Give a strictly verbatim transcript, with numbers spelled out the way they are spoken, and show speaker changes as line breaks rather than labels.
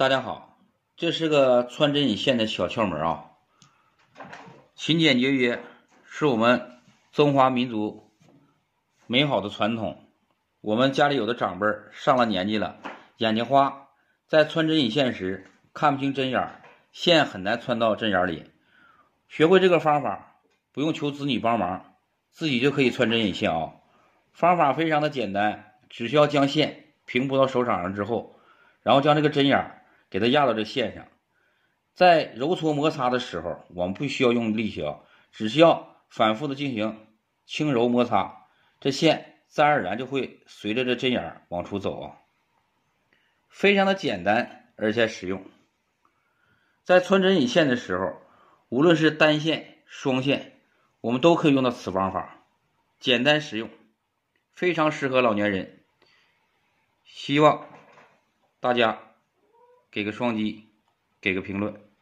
大家好，这是个穿针引线的小窍门啊。勤俭节约是我们中华民族美好的传统。我们家里有的长辈上了年纪了，眼睛花，在穿针引线时看不清针眼，线很难穿到针眼里。学会这个方法，不用求子女帮忙，自己就可以穿针引线啊。方法非常的简单，只需要将线平铺到手掌上之后，然后将这个针眼给它压到这线上，在揉搓摩擦的时候，我们不需要用力气啊，只需要反复的进行轻揉摩擦，这线自然而然就会随着这针眼往出走啊，非常的简单而且实用。在穿针引线的时候，无论是单线、双线，我们都可以用到此方法，简单实用，非常适合老年人。希望大家给个双击，给个评论。